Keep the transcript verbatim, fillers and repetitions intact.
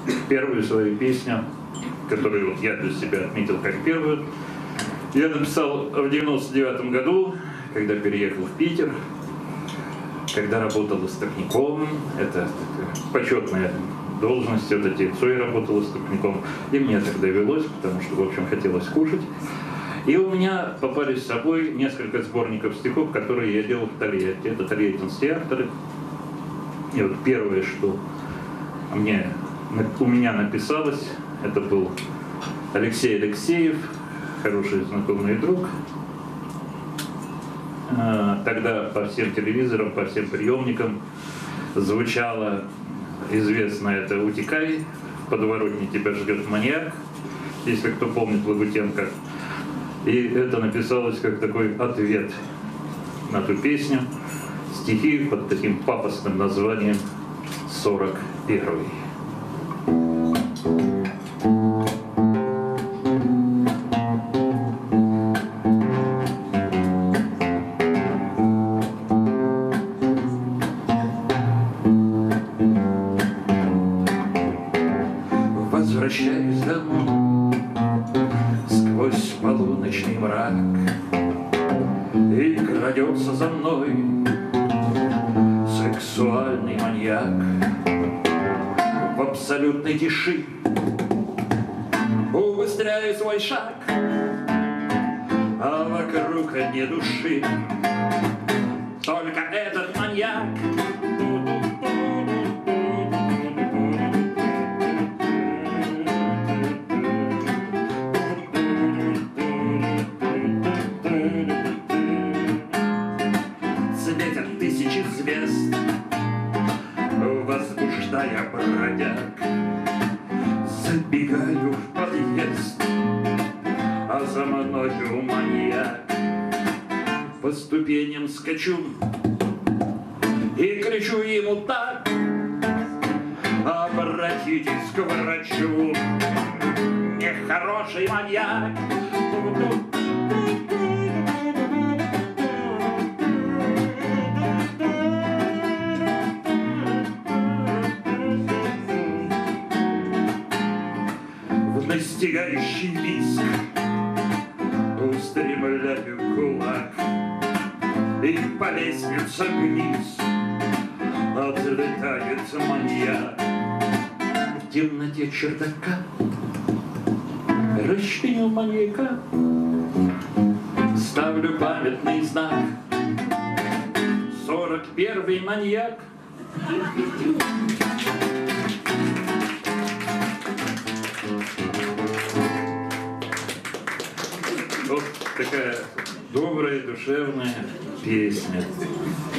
первую свою песню, которую вот я для себя отметил как первую, я написал в девяносто девятом году, когда переехал в Питер, когда работал истопником. Это почетная должность, вот отец Цой работал истопником, и мне так довелось, потому что, в общем, хотелось кушать. И у меня попались с собой несколько сборников стихов, которые я делал в Тольятти. Это тольяттинские авторы. И вот первое, что мне, у меня написалось, это был Алексей Алексеев, хороший знакомый друг. Тогда по всем телевизорам, по всем приемникам звучало известное это «Утекай, в подворотне тебя ждет маньяк», если кто помнит Лагутенко. И это написалось как такой ответ на ту песню. Стихи под таким пафосным названием «сорок первый». Возвращаюсь домой сквозь полуночный мрак, и крадется за мной сексуальный маньяк. В абсолютной тиши убыстряю свой шаг, а вокруг ни души, только этот маньяк. Светят тысячи звезд, возбуждая бродяг. Забегаю в подъезд, а за мною маньяк. По ступеням скачу и кричу ему так: обратитесь к врачу, нехороший маньяк. Настигающий виск устремляю кулак, и по лестнице вниз отлетает маньяк. В темноте чердака расчленю маньяка, ставлю памятный знак: сорок первый маньяк. Вот такая добрая, душевная песня.